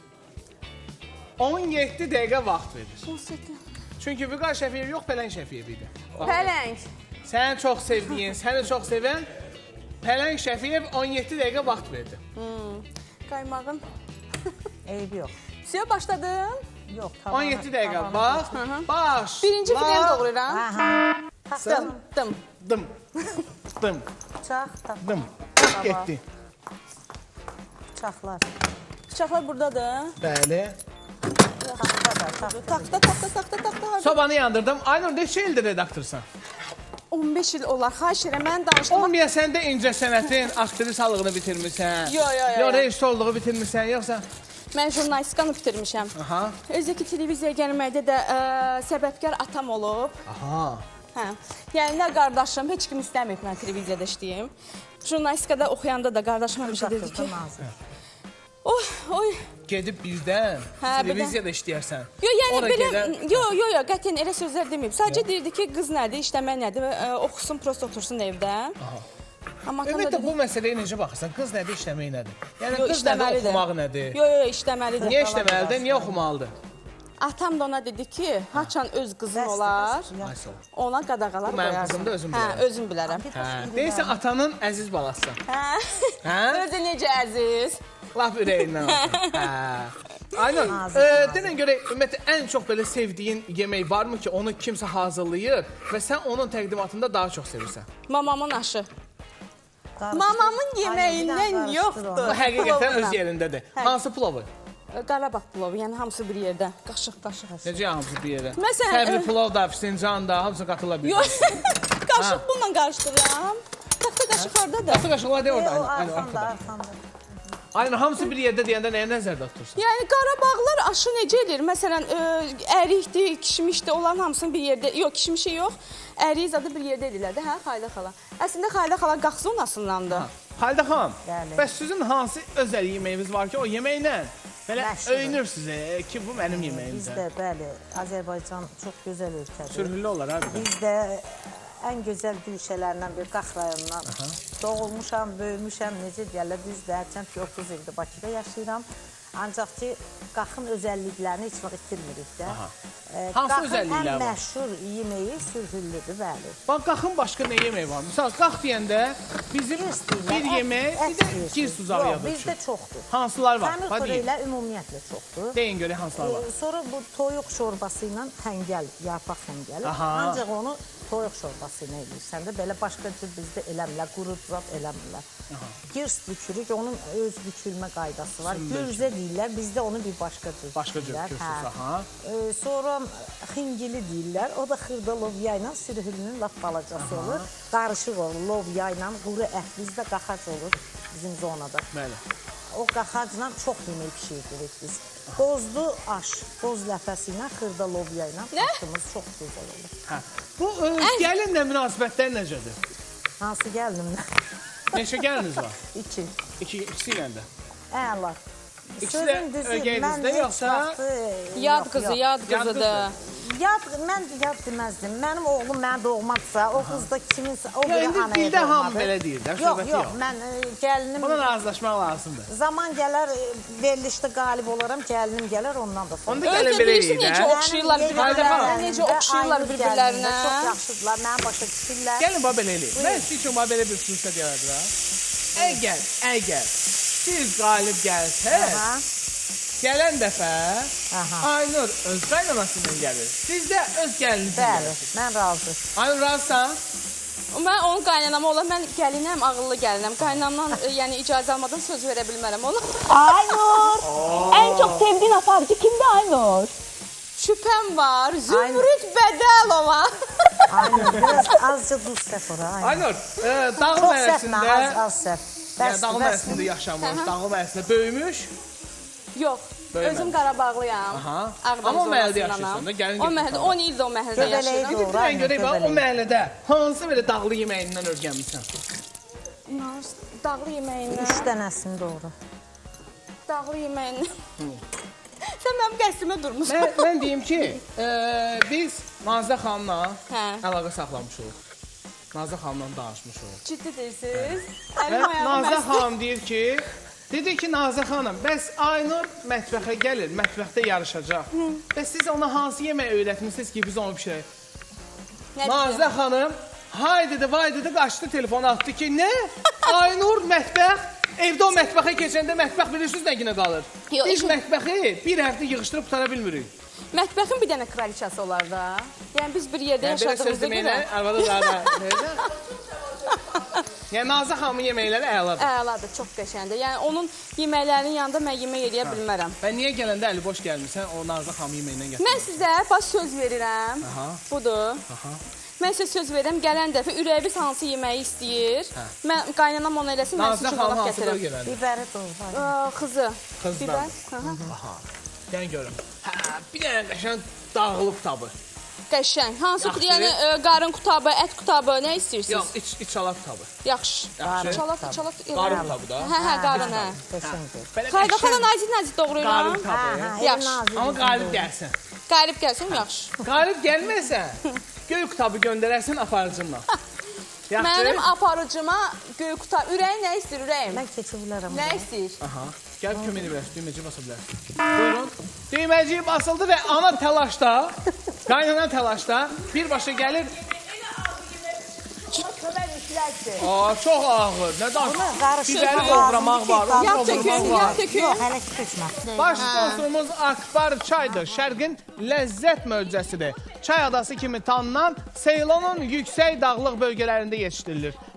on yeddi dəqiqə vaxt verir. Çünki Vüqar Şəfiyev yox, Pələng Şəfiyev idi. Pələng. Səni çox sevdiyin, səni çox sevən Pələng Şəfiyev on yeddi dəqiqə vaxt verdi. Qaymağın. Eybi yox. Suya başladım. Yox, tamam. on yeddi dəqiqə bax, baş, Birinci fileni doğrayıram. Aha. Dım, dım. dım, dım, Bıçaq, tax, dım. Bax, getdi. bıçaqlar. Bıçaqlar buradadır. Bəli. Taxta da, taxta. Taxta, taxta, taxta, taxta. Sobanı yandırdım. Aynur, neçə ildir redaktorsan? on beş il olar. Xahiş edirəm, mən danışdım. Olmaya sən də incə sənətin aktrisalığını bitirmirsən. Yo, yo, yo, Yo, yo. rejissorluğu bitirmirsən, yoxsa? Mən jurnalistikanı bitirmişəm. Aha. Özəki televiziyaya gəlməkdə də ə, səbəbkar atam olub. Aha. Hə. Yəni nə qardaşım, heç kim istəməyib mən televiziyada işləyim. Jurnalistikada oxuyanda da qardaşım həmişə dedi ki, oy, oy. Gedib birdən Hə, televiziyada işləyərsən. Yo, yəni Ora belə, gedər- yo, yo, yo, qətiyyən elə sözlər deməyib. Sadəcə deyirdi ki, qız nədir, işləmək nədir, ə, oxusun, prosta otursun evdə. Amma atam da Ümumiyyətlə, dedi, bu məsələyə necə baxırsan? Qız nədir, işləmək nədir? Yəni, yo, qız nədir, işləməlidir. oxumaq nədir? Yo, yo, yo, işləməlidir. Niyə işləməlidir, niyə oxumalıdır? Atam da ona dedi ki, haçan öz qızın olar, Ay, sağ ol. ona qadağalar Bu mənim qoyarsın. qızım da özüm Hə, bilərəm. özüm bilərəm. Hə, deyirsən atanın əziz balasısan. Hə? Hə? Özü necə əziz. Laf ürəyindən alsın. Hə. Aynen. E, denən görək, ümumiyyətlə, ən çox belə sevdiyin yemək varmı ki, onu kimsə hazırlayır və sən onun təqdimatında daha çox sevirsən? Mamamın aşı. Mamamın yeməyindən Bu yoxdur. həqiqətən öz yerindədir. Hansı plovu? Qarabağ plovu, yəni hamısı bir yerdə. Qaşıq, qaşıq. Necə hamısı bir yerə? Məsələn, Təbri e- plov da, fincan da, hamısı qatıla bilir. Yox, qaşıq bununla qarışdırıram. Taxta qaşıq hardadır? Qatı qaşıqlar deyil orada. O Aynen, arxanda, arxada. arxanda. Aynen, hamısı bir yerdə deyəndə nəyə nəzərdə tutursun? Yəni Qarabağlar aşı necə edir? Məsələn, ə, ərikdir, kişmişdir, olan hamısını bir yerdə, yox, kişmişi yox, əriyi zadı bir yerdə edirlər də, hə, Xayla xala. Əslində Xayla xala qaxsı onasındandır. Xalidə xanım, Bəli. bəs sizin hansı özəl yeməyiniz var ki, o yeməklə belə Məşhur. öyünürsünüz e, ki, bu mənim Biz yeməyimdir. də, bəli, Azərbaycan çox gözəl ölkədir. Sürhüllü olar abi. Biz də ən gözəl gülşələrindən bir Qax rayonundan doğulmuşam, böyümüşəm, necə deyərlər, düzdür, hərçənd ki, otuz ildir Bakıda yaşayıram. Ancaq ki, Qaxın özəlliklərini heç vaxt itirmirik də. E, Hansı Qaxın özəllikləri ən var? məşhur yeməyi sürhüllüdür, bəli. Bax, qaxın başqa nə yemək var? Misal, qax deyəndə bizim bir yemək, bir də gir suzağı Yox, bizdə yadır. çoxdur. Hansılar var? Təmir Hadi deyin. xörəklə ümumiyyətlə çoxdur. Deyin görək hansılar var. Ee, Sonra bu toyuq şorbası ilə xəngəl, yarpaq xəngəli. Aha. Ancaq onu toyuq şorbası ilə eləyirsən də, belə başqa cür bizdə eləmirlər, quru zat eləmirlər. Girs bükürük, onun öz bükülmə qaydası var. Gürzə deyirlər, bizdə onu bir başqa cür Başqa cür deyirlər, bükürsünüz, hə. aha. Ee, Sonra xingili deyirlər, o da xırda lobya ilə sürhülünün lap balacası olur. Qarışıq olur, lobya ilə, quru ət, bizdə qaxac olur bizim zonada. Bəli. O qaxacla çox yemək pişirdirik biz. Qozlu aş, qoz ləfəsi ilə, xırda lobya ilə aşımız çox gözəl olur. Hə. Bu e, gəlinlə münasibətlər necədir? Hansı gəlinimlə? Neçə gəliniz var? İki. İki, ikisi ilə də. Əla. İkisi də ögəyinizdə yoxsa? Yad qızı, yad qızıdır. Yad, mən yad deməzdim. Mənim oğlum mənə doğmadsa, o qız da kiminsə, o Ya, biri indi anaya dildə hamı doğmadı. belə deyir də, Yox, söhbəti yox, yox. mən e, gəlinim, Buna razılaşmaq lazımdır. zaman gələr, e, verilişdə qalib olaram, gəlinim gələr, ondan da sonra. Onda gəlin Özü belə bilirsin deyir necə də. oxşayırlar Haydi bir-birlərinə, bakalım. necə oxşayırlar bir-birlərinə. Çox yaxşıdırlar, mənə başa düşürlər. Gəlin bax belə eləyək. Mən sizin üçün bax belə bir fürsət yaradıram. Əgər, əgər siz qalib gəlsəz, Aha. gələn dəfə Aha. Aynur öz qaynanasından gəlir. Siz də öz gəlinizdən Bəli, gəlirsiniz. mən razı. Aynur razısan? Mən onun qaynanamı ola, mən gəlinəm, ağıllı gəlinəm. Qaynanamdan e, yəni icazə almadan söz verə bilmərəm ona. Aynur. En çok sevdiğin aparıcı kimdi Aynur? Şübhəm var, Zümrüt Bədəlova. Aynen, biraz azca duz səf ora. aynen. Aynur, e, dağım Çox səfmə, az, ərazisində, az səf. yəni dağım bəsdir. ərazisində yaşamış, dağım ərazisində böyümüş. Yox, Böyümədi. özüm Qarabağlıyam. Aha. Ağdam Amma o məhəllədə zonasındanam. yaşayırsan da, gəlin O getdin məhəllədə, tamam. on ildir o məhəllədə Göbələyi yaşayıram. doğru. Sən görək bax, o göbələk. məhəllədə hansı belə dağlı yeməyindən öyrənmisən? Dağlı yeməyindən. Üç dənəsini doğru. Dağlı yeməyindən. Sən mənim qəsrimə durmusan. Mən, mən deyim ki, e, biz Nazlı xanımla Hə. əlaqə saxlamışıq. Nazlı xanımla danışmışıq. Ciddi deyirsiniz? Və Əlim ayağım Nazlı əsdi. xanım deyir ki, dedi ki, Nazlı xanım, bəs Aynur mətbəxə gəlir, mətbəxdə yarışacaq. Bəs siz ona hansı yemək öyrətmişsiniz ki, biz onu pişirək? Nə Nazlı deyim? xanım, hay dedi, vay dedi, qaçdı telefonu atdı ki, nə? Aynur mətbəx, evdə o mətbəxə keçəndə mətbəx bilirsiniz nə günə qalır? Yox, Biz işin- mətbəxi bir həftə yığışdırıb qutara bilmirik. Mətbəxin bir dənə kraliçası olar da. Yəni biz bir yerdə Yəni belə söz yaşadığımıza deməyinə, görə. arvada zada. Yəni Nazlı xanımın yeməkləri əladır. Əladır, çox qəşəngdir. Yəni onun yeməklərinin yanında mən yemək yeyə bilmərəm. Və niyə gələndə əli boş gəlmirsən, o Nazlı xanım yeməyindən gətir. Mən sizə baş söz verirəm. Aha. Budur. Aha. Mən sizə söz verirəm, gələn dəfə ürəyiniz hansı yeməyi istəyir. Mən qaynanam onu eləsin, mən Nazlı sizin xanım qonaq hansıdır gətirəm. gələndə? Biberi doğru. Aa, Xızı. Xızdan. Bibər. Aha. Aha. Yəni görüm. Hə, bir dənə qəşəng dağılıb kitabı. Qəşəng. Hansı Yaxşı. yəni ə, qarın qutabı, ət qutabı, nə istəyirsiniz? Yox, iç içalaq kitabı. Yaxşı. Yaxşı. Çalat, çalat. Qarın kitabı da. Hə, hə, qarın, hə. Qəşəngdir. Belə Xayda xala qəşəng nazik-nazik doğrayıram. qarın Hə, kitabı. hə, Yaxşı. el nazik. Amma qalib gəlsin. Qalib gəlsin, yaxşı. Qalib gəlməsə, göy kitabı göndərərsən aparıcımla. Yaxşı. Mənim aparıcıma göy qutab, ürəyin nə istəyir, ürəyim? Mən keçə bilərəm. Nə istəyir? Aha. Gəlib kömək edə bilərsən, düyməciyi basa bilərsən. Buyurun. Düyməciyi basıldı və ana təlaşda, qaynana təlaşda birbaşa gəlir. Aa, çox ağır. Nə danışır? qarışıq Biberi lazım doğramaq ki, var, onu Yağ doldurmaq tökün, var. yağ tökün. Yox, hələ ki tökmə. Baş sponsorumuz Akbar çaydır. Şərqin ləzzət möcüzəsidir. Çay adası kimi tanınan Seylonun yüksək dağlıq bölgələrində yetişdirilir.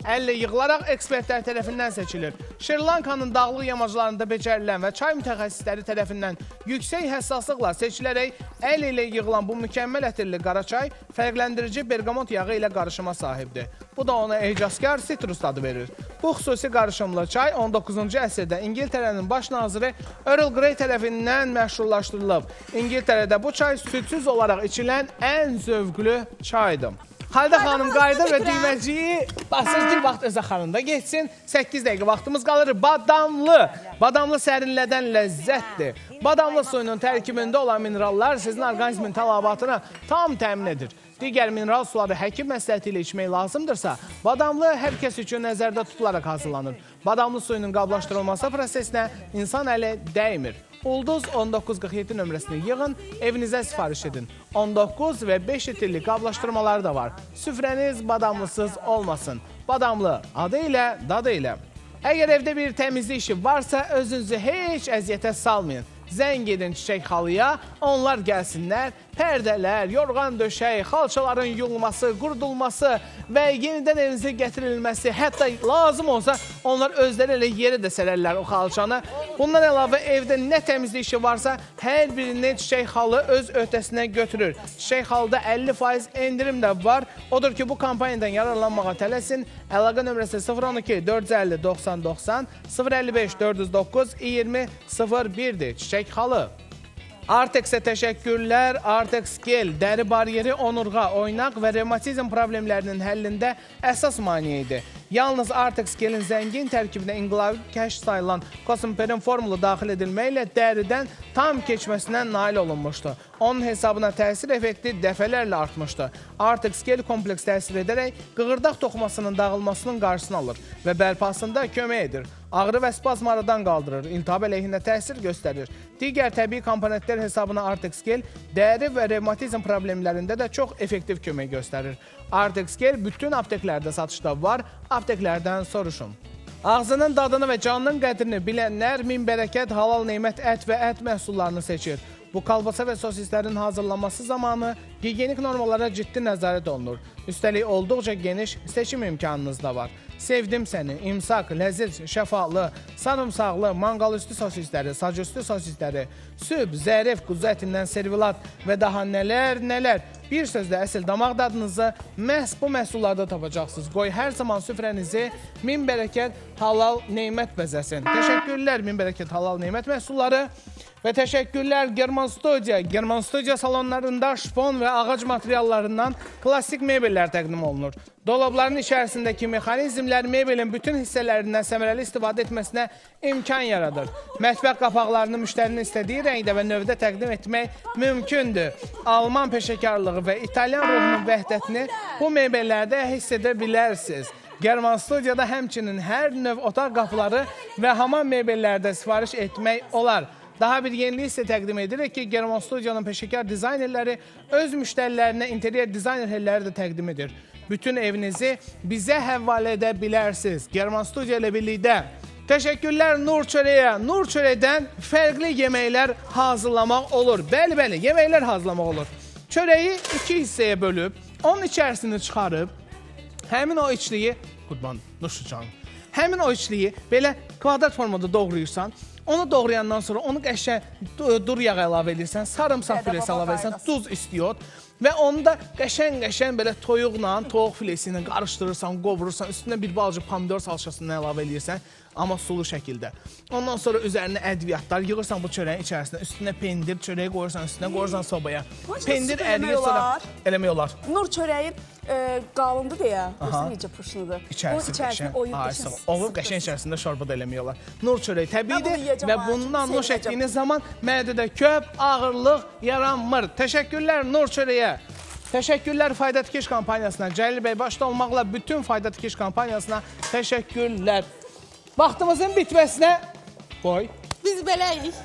əllə yığılaraq ekspertlər tərəfindən seçilir. Şri-Lankanın dağlıq yamaclarında becərilən və çay mütəxəssisləri tərəfindən yüksək həssaslıqla seçilərək əl ilə yığılan bu mükəmməl ətirli qara çay fərqləndirici bergamot yağı ilə qarışıma sahibdir. Bu da ona ecazkar sitrus adı verir. Bu xüsusi qarışımlı çay on doqquzuncu əsrdə İngiltərənin baş naziri Earl Grey tərəfindən məşhurlaşdırılıb. İngiltərədə bu çay südsüz olaraq içilən ən zövqlü çaydır. Xalidə xanım qayıdır və düyməciyi basır ki, vaxt öz axarında geçsin. səkkiz dəqiqə vaxtımız qalır. Badamlı. Badamlı sərinlədən ləzzətdir. Badamlı suyunun tərkibində olan minerallar sizin orqanizmin tələbatını tam təmin edir. Digər mineral suları həkim məsləhəti ilə içmək lazımdırsa, badamlı hər kəs üçün nəzərdə tutularaq hazırlanır. Badamlı suyunun qablaşdırılması prosesinə insan əli dəymir. Ulduz on doqquz qırx yeddi nömrəsini yığın, evinizə sifariş edin. on doqquz və beş litrli qablaşdırmaları da var. Süfrəniz badamlısız olmasın. Badamlı adı ilə, dadı ilə. Əgər evdə bir təmizlik işi varsa, özünüzü heç əziyyətə salmayın. Zəng edin çiçək xalıya, onlar gəlsinlər, pərdələr, yorğan döşək, xalçaların yuyulması, qurudulması və yenidən evinizə gətirilməsi, hətta lazım olsa onlar özləri ilə yeri də sərərlər o xalçanı. Bundan əlavə evdə nə təmizlik işi varsa, hər birini çiçək xalı öz öhdəsinə götürür. Çiçək xalıda əlli faiz endirim də var. Odur ki, bu kampanyadan yararlanmağa tələsin. Əlaqə nömrəsi sıfır on iki dörd yüz əlli doxsan doxsan, sıfır əlli beş dörd yüz doqquz iyirmi sıfır birdir. Çiçək xalı. Artex'e təşəkkürlər. Artex gel, dəri bariyeri, onurğa, oynaq və revmatizm problemlərinin həllində əsas maneədir. Yalnız Artex gelin zəngin tərkibinə inqilabi kəşf sayılan Kosmperin formulu daxil edilməklə dəridən tam keçməsinə nail olunmuşdur. Onun hesabına təsir effekti dəfələrlə artmışdır. Artex gel kompleks təsir edərək qığırdaq toxumasının dağılmasının qarşısını alır və bərpasında kömək edir. Ağrı və spazm aradan qaldırır, iltihab əleyhinə təsir göstərir. Digər təbii komponentlər hesabına Artex gel dəri və revmatizm problemlərində də çox effektiv kömək göstərir. Artex gel bütün apteklərdə satışda var, apteklərdən soruşun. Ağzının dadını və canının qədrini bilənlər min bərəkət halal neymət ət və ət məhsullarını seçir. Bu kalbasa və sosislərin hazırlanması zamanı gigiyenik normalara ciddi nəzarət olunur. Üstəlik olduqca geniş seçim imkanınız da var. Sevdim səni, imsak, ləziz, şəfalı, sarımsaqlı, manqal üstü sosisləri, sac üstü sosisləri, süb, zərif, quzu ətindən servilat və daha nələr, nələr. Bir sözlə əsl damaq dadınızı məhz bu məhsullarda tapacaqsınız. Qoy hər zaman süfrənizi min bərəkət halal neymət bəzəsin. Təşəkkürlər min bərəkət halal neymət məhsulları. Və təşəkkürlər German Studio. German Studio salonlarında şifon və ağac materiallarından klasik mebellər təqdim olunur. Dolabların içərisindəki mexanizmlər mebelin bütün hissələrindən səmərəli istifadə etməsinə imkan yaradır. Mətbəx qapaqlarını müştərinin istədiyi rəngdə və növdə təqdim etmək mümkündür. Alman peşəkarlığı və İtalyan ruhunun vəhdətini bu mebellərdə hiss edə bilərsiniz. German Studio'da həmçinin hər növ otaq qapıları və hamam mebellərdə sifariş etmək olar. Daha bir yenilik isə təqdim edirik ki, German Studio'nun peşəkar dizaynerləri öz müştərilərinə interiyer dizayner helləri də təqdim edir. Bütün evinizi bizə həvalə edə bilərsiniz. German Studio ilə birlikdə. Təşəkkürlər Nur Çörəyə. Nur Çörəkdən fərqli yeməklər hazırlamaq olur. Bəli, bəli, yeməklər hazırlamaq olur. Çörəyi iki hissəyə bölüb, onun içərisini çıxarıb, həmin o içliyi, qurban, Nurşucan, həmin o içliyi belə kvadrat formada doğrayırsan, onu doğrayandan sonra onu qəşəng dur yağ əlavə edirsən, sarımsaq filesi əlavə edirsən, duz istiyot və onu da qəşəng-qəşəng belə toyuqla, toyuq filesi ilə qarışdırırsan, qovurursan, üstünə bir balcı pomidor salçasını əlavə edirsən, amma sulu şəkildə. Ondan sonra üzərinə ədviyyatlar yığırsan bu çörəyin içərisində, üstünə pendir, çörəyi qoyursan, üstünə qoyursan sobaya. Pendir əriyir sonra eləmək olar. Nur çörəyi e, qalındı deyə, yoxsa necə pışlıdır? İçərisində qəşəng, olub qəşəng içərisində şorba da eləmək olar. Nur çörəyi təbiidir və bundan nuş etdiyiniz zaman mədədə köp, ağırlıq yaranmır. Təşəkkürlər Nur çörəyə. Təşəkkürlər Fayda Tikiş kampaniyasına, Cəlil bəy başda olmaqla bütün Fayda Tikiş kampaniyasına təşəkkürlər. Vaxtımızın bitməsinə qoy. Biz beləyik.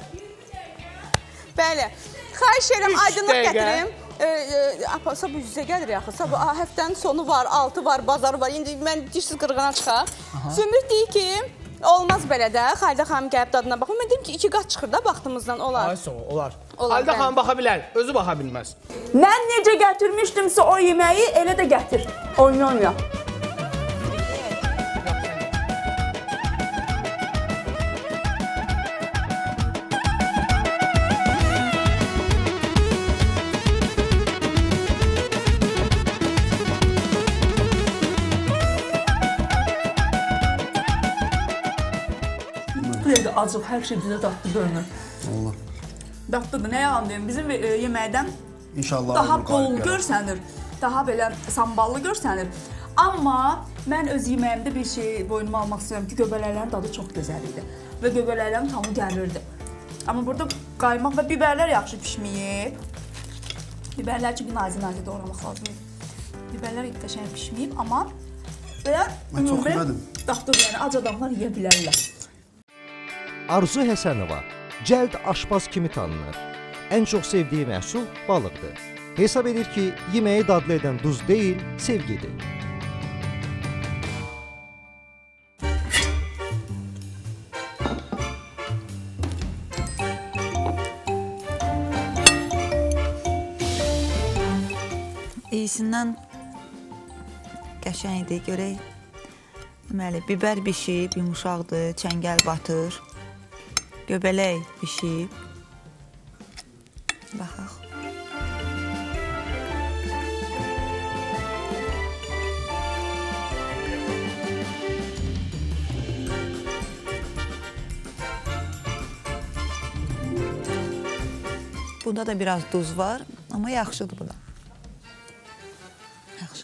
Bəli. Xahiş edirəm, aydınlıq gətirim. Sabah yüzə gəlir yaxı. Sabah həftənin sonu var, altı var, bazarı var. İndi mən dişsiz qırğana çıxaq. Zümrüt deyir ki, olmaz belə də. Xalidə xanım gəlib dadına baxın. Mən deyim ki, iki qat çıxır da vaxtımızdan. Olar. Ay soğuk, olar. Xalidə xanım baxa bilər, özü baxa bilməz. Mən necə gətirmişdimsə o yeməyi elə də gətir. Oyna oyna. Bu evdə acıq, hər şey bizə dadlı görünür. Allah. Dadlıdır, nə yalan deyim, bizim e, yeməkdən İnşallah daha bu bol qalib gəlir. görsənir, daha belə samballı görsənir. Amma mən öz yeməyimdə bir şey boynuma almaq istəyirəm ki, göbələklərin dadı çox gözəl idi və göbələklərin tamı gəlirdi. Amma burada qaymaq və bibərlər yaxşı pişməyib. Bibərlər çünki nazik-nazik doğramaq lazımdır. Bibərlər qəşəng pişməyib, amma belə Mən çox yemədim. dadlıdır, yəni ac adamlar yeyə bilərlər. Arzu Həsənova cəld aşpaz kimi tanınır. Ən çox sevdiyi məhsul balıqdır. Hesab edir ki, yeməyi dadlı edən duz deyil, sevgidir. İyisindən qəşəng idi, görək. Deməli, bibər bişib, yumuşaqdır, çəngəl batır. Göbələk bişib. Baxaq. Bunda da biraz duz var, amma yaxşıdır bu da. Yaxşı.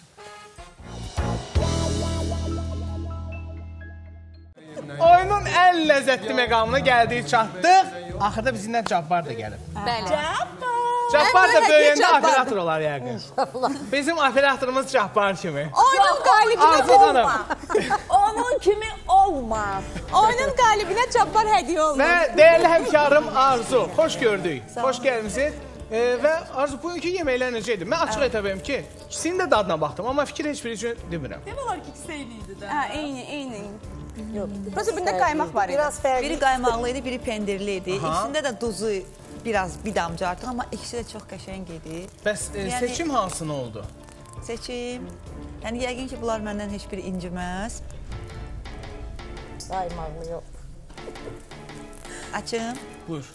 Oyunun ən ləzzətli məqamına gəldik, çatdıq. Axırda bizimlə Cabbar da gəlib. Bəli. Cabbar da Ən böyüyəndə Cabbar. operator olar yəqin. Bizim operatorumuz Cabbar kimi. Oyunun qalibinə Arzu olma. xanım. Onun kimi olma. Oyunun qalibinə Cabbar hədiyyə olunur. Və dəyərli həmkarım Arzu, xoş gördük. Xoş gəlmisiniz. E, və Arzu, bugünkü yeməklər necə idi? Mən açıq etəbəyim ki, ikisinin də dadına baxdım, amma fikir heç biri üçün demirəm. Demək olar ki, ikisi eyni idi də. Hə, eyni, eyni. Yox. Prosta birində qaymaq var idi. Biraz fərqli. Biri qaymaqlı idi, biri pendirli idi. İkisində də duzu biraz bir damcı artıq, amma ikisi də çox qəşəng idi. Bəs e, Yəni- seçim hansını oldu? Seçim. Yəni yəqin ki, bunlar məndən heç biri inciməz. Qaymaqlı yox. Açım. Buyur.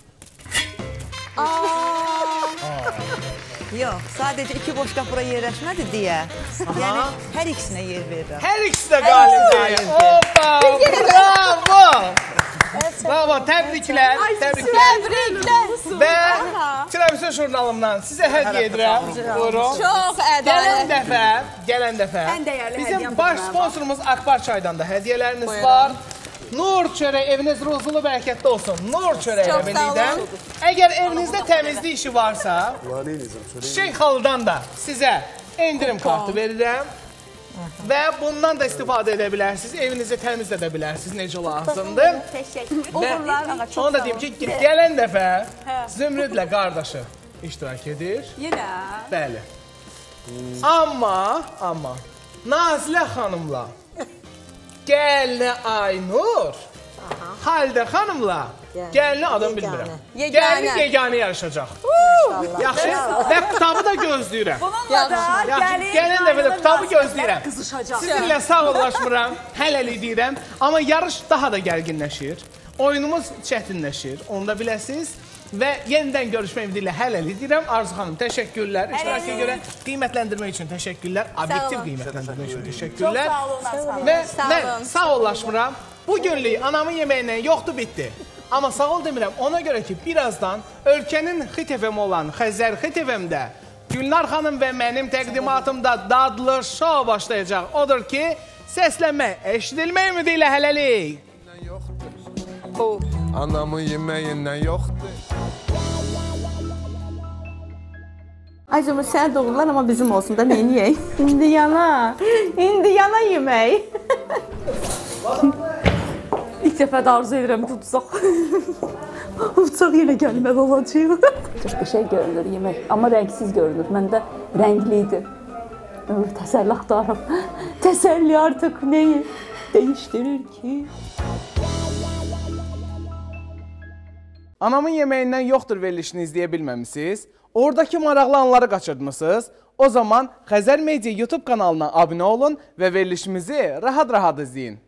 Yox, sadəcə iki boşqab bura yerləşmədi deyə. Yəni hər ikisinə yer verirəm. Hər ikisi də qalibdir. Hoppa! Bravo! Bravo, təbriklər. Təbriklər. Təbriklər. Və Tiramisu jurnalımdan sizə hədiyyə edirəm. Buyurun. Çox Gələn ədalət. dəfə, gələn dəfə Ən dəyərli bizim hədiyyəm baş budur. sponsorumuz Akbar çaydan da hədiyyələriniz Buyurun. var. Nur çörək eviniz ruzulu bərəkətli olsun. Nur çörək Çox sağ evinizdən. olun. Əgər evinizdə təmizlik işi varsa, Çiçək xalıdan da sizə endirim kartı verirəm. Və bundan da istifadə edə bilərsiniz. Evinizi təmiz edə bilərsiniz. Necə lazımdır. Təşəkkür. Və onu da deyim ki, gələn dəfə Zümrüdlə qardaşı iştirak edir. Yenə. Bəli. Amma, amma Nazilə xanımla Gəlinə Aynur, Xalidə xanımla Gəlinə adam bilmirəm. Yeganə. Gəlin yeganə yarışacaq. Yaxşı. Və kitabı da gözləyirəm. Bununla da Yaxşı, gəlin, gəlin dəfə də kitabı gözləyirəm. qızışacaq. Sizinlə sağollaşmıram, hələlik deyirəm. Amma yarış daha da gərginləşir. Oyunumuz çətinləşir, onu da biləsiniz. Və yenidən görüşmək ümidi ilə hələlik deyirəm. Arzu xanım, təşəkkürlər. İştirakə görə qiymətləndirmək üçün təşəkkürlər. Obyektiv qiymətləndirmək üçün təşəkkürlər. Çox sağ olun, sağ olun. Və Sağ mən olun. sağollaşmıram. Bu günlük anamın yeməyindən yoxdur, bitdi. Amma sağ ol demirəm, ona görə ki, birazdan ölkənin Xit F M olan Xəzər Xit F M-də Gülnar xanım və mənim təqdimatımda dadlı şou başlayacaq. Odur ki, səslənmək, eşidilmək ümidi ilə hələlik. Anamın yeməyindən yoxdur. Ay Zümrüd, sənə doğrular, amma bizim olsun da, neyin yeyək? İndi yana, indi yana yemək. İlk dəfə də arzu edirəm ki, utsaq. Utsaq yenə gəlməli olacaq. Çox qəşəng görünür yemək, amma rəngsiz görünür. Məndə rəngli idi. Təsəlli axtarım. Təsəlli artıq nəyi dəyişdirir ki? Anamın yeməyindən yoxdur verilişini izləyə bilməmisiniz. Oradakı maraqlı anları qaçırtmısınız. O zaman Xəzər Media YouTube kanalına abunə olun və verilişimizi rahat-rahat izləyin.